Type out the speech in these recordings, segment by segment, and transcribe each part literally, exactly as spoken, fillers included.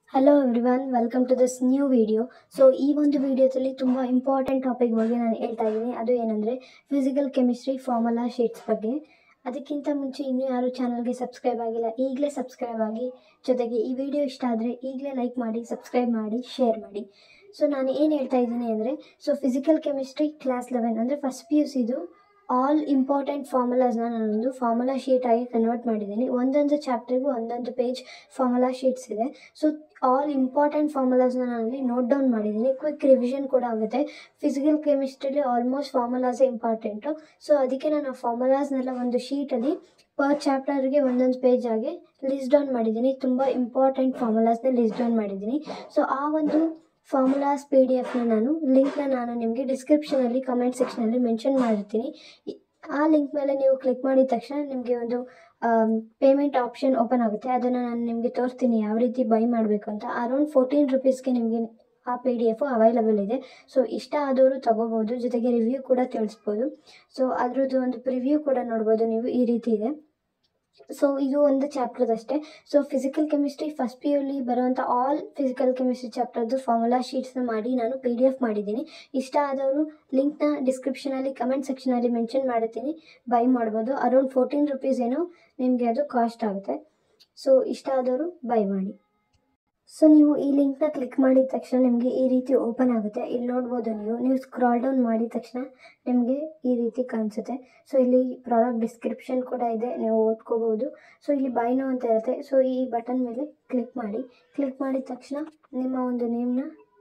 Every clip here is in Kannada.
Hello everyone, welcome to this new video. So ಈ ಒಂದು ವಿಡಿಯೋದಲ್ಲಿ ತುಂಬ ಇಂಪಾರ್ಟೆಂಟ್ ಟಾಪಿಕ್ ಬಗ್ಗೆ ನಾನು ಹೇಳ್ತಾ ಇದ್ದೀನಿ. ಅದು ಏನಂದರೆ ಫಿಸಿಕಲ್ ಕೆಮಿಸ್ಟ್ರಿ ಫಾರ್ಮುಲಾ ಶೀಟ್ಸ್ ಬಗ್ಗೆ. ಅದಕ್ಕಿಂತ ಮುಂಚೆ ಇನ್ನೂ ಯಾರು ಚಾನಲ್ಗೆ ಸಬ್ಸ್ಕ್ರೈಬ್ ಆಗಿಲ್ಲ, ಈಗಲೇ ಸಬ್ಸ್ಕ್ರೈಬ್ ಆಗಿ. ಜೊತೆಗೆ ಈ ವಿಡಿಯೋ ಇಷ್ಟ ಆದರೆ ಈಗಲೇ ಲೈಕ್ ಮಾಡಿ, ಸಬ್ಸ್ಕ್ರೈಬ್ ಮಾಡಿ, ಶೇರ್ ಮಾಡಿ. ಸೊ ನಾನು ಏನು ಹೇಳ್ತಾ ಇದ್ದೀನಿ ಅಂದರೆ, so physical chemistry class eleven ಅಂದರೆ ಫಸ್ಟ್ ಪಿ ಯು ಸಿದು ಆಲ್ ಇಂಪಾರ್ಟೆಂಟ್ ಫಾರ್ಮುಲಾಸ್ನ ನಾನೊಂದು ಫಾರ್ಮುಲಾ ಶೀಟ್ ಆಗಿ ಕನ್ವರ್ಟ್ ಮಾಡಿದ್ದೀನಿ. ಒಂದೊಂದು ಚಾಪ್ಟರ್ಗೂ ಒಂದೊಂದು ಪೇಜ್ ಫಾರ್ಮುಲಾ ಶೀಟ್ಸ್ ಇದೆ. ಸೊ ಆಲ್ ಇಂಪಾರ್ಟೆಂಟ್ ಫಾರ್ಮುಲಾಸ್ನ ನಾನಲ್ಲಿ ನೋಟ್ ಡೌನ್ ಮಾಡಿದ್ದೀನಿ. ಕ್ವಿಕ್ ರಿವಿಷನ್ ಕೂಡ ಆಗುತ್ತೆ. ಫಿಸಿಕಲ್ ಕೆಮಿಸ್ಟ್ರಿಲಿ ಆಲ್ಮೋಸ್ಟ್ ಫಾರ್ಮುಲಾಸೇ ಇಂಪಾರ್ಟೆಂಟು. ಸೊ ಅದಕ್ಕೆ ನಾನು ಆ ಫಾರ್ಮುಲಾಸ್ನೆಲ್ಲ ಒಂದು ಶೀಟಲ್ಲಿ ಪರ್ ಚಾಪ್ಟರ್ಗೆ ಒಂದೊಂದು ಪೇಜ್ ಆಗಿ ಲಿಸ್ಟ್ ಡೌನ್ ಮಾಡಿದ್ದೀನಿ. ತುಂಬ ಇಂಪಾರ್ಟೆಂಟ್ ಫಾರ್ಮುಲಾಸ್ನ ಲಿಸ್ಟ್ ಡೌನ್ ಮಾಡಿದ್ದೀನಿ. ಸೊ ಆ ಒಂದು ಫಾರ್ಮುಲಾಸ್ ಪಿ ಡಿ ಎಫ್ನ ನಾನು ಲಿಂಕ್ನ ನಾನು ನಿಮಗೆ ಡಿಸ್ಕ್ರಿಪ್ಷನಲ್ಲಿ ಕಮೆಂಟ್ ಸೆಕ್ಷನಲ್ಲಿ ಮೆನ್ಷನ್ ಮಾಡಿರ್ತೀನಿ. ಆ ಲಿಂಕ್ ಮೇಲೆ ನೀವು ಕ್ಲಿಕ್ ಮಾಡಿದ ತಕ್ಷಣ ನಿಮಗೆ ಒಂದು ಪೇಮೆಂಟ್ ಆಪ್ಷನ್ ಓಪನ್ ಆಗುತ್ತೆ. ಅದನ್ನು ನಾನು ನಿಮಗೆ ತೋರಿಸ್ತೀನಿ ಯಾವ ರೀತಿ ಬೈ ಮಾಡಬೇಕು ಅಂತ. ಅರೌಂಡ್ ಫೋರ್ಟೀನ್ ರುಪೀಸ್ಗೆ ನಿಮಗೆ ಆ ಪಿ ಡಿ ಎಫು ಅವೈಲಬಲ್ ಇದೆ. ಸೊ ಇಷ್ಟ ಆದವರು ತೊಗೋಬೋದು, ಜೊತೆಗೆ ರಿವ್ಯೂ ಕೂಡ ತಿಳಿಸ್ಬೋದು. ಸೊ ಅದರದ್ದು ಒಂದು ಪ್ರಿವ್ಯೂ ಕೂಡ ನೋಡ್ಬೋದು ನೀವು. ಈ ರೀತಿ ಇದೆ. ಸೊ ಇದು ಒಂದು ಚಾಪ್ಟರ್ದಷ್ಟೇ. So physical chemistry first P ಯುಲಿ ಬರುವಂಥ ಆಲ್ ಫಿಸಿಕಲ್ ಕೆಮಿಸ್ಟ್ರಿ ಚಾಪ್ಟರ್ದು ಫಾರ್ಮುಲಾ ಶೀಟ್ಸ್ನ ಮಾಡಿ ನಾನು ಪಿ ಡಿ ಎಫ್ ಮಾಡಿದ್ದೀನಿ. ಇಷ್ಟ ಆದವರು ಲಿಂಕ್ನ ಡಿಸ್ಕ್ರಿಪ್ಷನಲ್ಲಿ ಕಮೆಂಟ್ ಸೆಕ್ಷನಲ್ಲಿ ಮೆನ್ಷನ್ ಮಾಡಿರ್ತೀನಿ, ಬೈ ಮಾಡ್ಬೋದು. ಅರೌಂಡ್ ಫೋರ್ಟೀನ್ ರುಪೀಸ್ ಏನೋ ನಿಮಗೆ ಅದು ಕಾಸ್ಟ್ ಆಗುತ್ತೆ. ಸೊ ಇಷ್ಟ ಆದವರು ಬೈ ಮಾಡಿ. ಸೊ ನೀವು ಈ ಲಿಂಕ್ನ ಕ್ಲಿಕ್ ಮಾಡಿದ ತಕ್ಷಣ ನಿಮಗೆ ಈ ರೀತಿ ಓಪನ್ ಆಗುತ್ತೆ. ಇಲ್ಲಿ ನೋಡ್ಬೋದು ನೀವು ನೀವು ಸ್ಕ್ರಾಲ್ ಡೌನ್ ಮಾಡಿದ ತಕ್ಷಣ ನಿಮಗೆ ಈ ರೀತಿ ಕಾಣಿಸುತ್ತೆ. ಸೊ ಇಲ್ಲಿ ಪ್ರಾಡಕ್ಟ್ ಡಿಸ್ಕ್ರಿಪ್ಷನ್ ಕೂಡ ಇದೆ, ನೀವು ಓದ್ಕೋಬೋದು. ಸೊ ಇಲ್ಲಿ ಬೈ ನೌ ಅಂತ ಇರುತ್ತೆ. ಸೊ ಈ ಬಟನ್ ಮೇಲೆ ಕ್ಲಿಕ್ ಮಾಡಿ. ಕ್ಲಿಕ್ ಮಾಡಿದ ತಕ್ಷಣ ನಿಮ್ಮ ಒಂದು ನೇಮ್ನ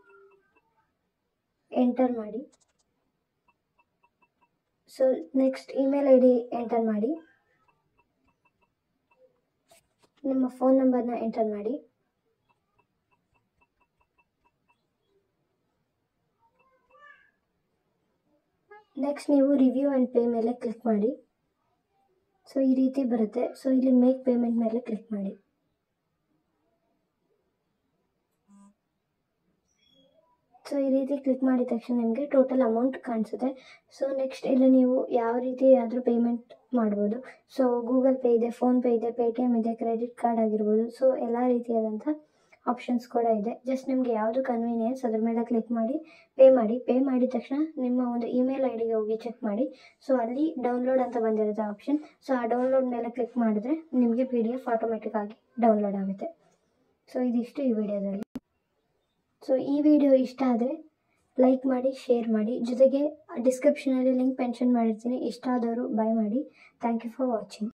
ಎಂಟರ್ ಮಾಡಿ. So next email I D enter ಮಾಡಿ. ನಿಮ್ಮ ಫೋನ್ ನಂಬರ್ನ ಎಂಟರ್ ಮಾಡಿ. ನೆಕ್ಸ್ಟ್ ನೀವು ರಿವ್ಯೂ ಆ್ಯಂಡ್ ಪೇ ಮೇಲೆ ಕ್ಲಿಕ್ ಮಾಡಿ. ಸೊ ಈ ರೀತಿ ಬರುತ್ತೆ. ಸೊ ಇಲ್ಲಿ ಮೇಕ್ ಪೇಮೆಂಟ್ ಮೇಲೆ ಕ್ಲಿಕ್ ಮಾಡಿ. ಸೊ ಈ ರೀತಿ ಕ್ಲಿಕ್ ಮಾಡಿದ ತಕ್ಷಣ ನಿಮಗೆ ಟೋಟಲ್ ಅಮೌಂಟ್ ಕಾಣಿಸುತ್ತೆ. ಸೊ ನೆಕ್ಸ್ಟ್ ಇಲ್ಲಿ ನೀವು ಯಾವ ರೀತಿ ಆದರೂ ಪೇಮೆಂಟ್ ಮಾಡ್ಬೋದು. ಸೊ ಗೂಗಲ್ ಪೇ ಇದೆ, ಫೋನ್ಪೇ ಇದೆ, ಪೇ ಟಿ ಎಮ್ ಇದೆ, ಕ್ರೆಡಿಟ್ ಕಾರ್ಡ್ ಆಗಿರ್ಬೋದು. ಸೊ ಎಲ್ಲ ರೀತಿಯಾದಂಥ ಆಪ್ಷನ್ಸ್ ಕೂಡ ಇದೆ. ಜಸ್ಟ್ ನಿಮಗೆ ಯಾವುದು ಕನ್ವೀನಿಯನ್ಸ್ ಅದ್ರ ಮೇಲೆ ಕ್ಲಿಕ್ ಮಾಡಿ ಪೇ ಮಾಡಿ. ಪೇ ಮಾಡಿದ ತಕ್ಷಣ ನಿಮ್ಮ ಒಂದು ಇಮೇಲ್ ಐ ಡಿಗೆ ಹೋಗಿ ಚೆಕ್ ಮಾಡಿ. ಸೊ ಅಲ್ಲಿ ಡೌನ್ಲೋಡ್ ಅಂತ ಬಂದಿರುತ್ತೆ ಆಪ್ಷನ್. ಸೊ ಆ ಡೌನ್ಲೋಡ್ ಮೇಲೆ ಕ್ಲಿಕ್ ಮಾಡಿದ್ರೆ ನಿಮಗೆ ಪಿ ಡಿ ಎಫ್ ಆಟೋಮೆಟಿಕ್ ಆಗಿ ಡೌನ್ಲೋಡ್ ಆಗುತ್ತೆ. ಸೊ ಇದಿಷ್ಟು ಈ ವಿಡಿಯೋದಲ್ಲಿ. ಸೊ ಈ ವಿಡಿಯೋ ಇಷ್ಟ ಆದರೆ ಲೈಕ್ ಮಾಡಿ, ಶೇರ್ ಮಾಡಿ. ಜೊತೆಗೆ ಡಿಸ್ಕ್ರಿಪ್ಷನಲ್ಲಿ ಲಿಂಕ್ ಮೆನ್ಷನ್ ಮಾಡಿರ್ತೀನಿ. ಇಷ್ಟ ಆದವರು ಬೈ ಮಾಡಿ. Thank you for watching.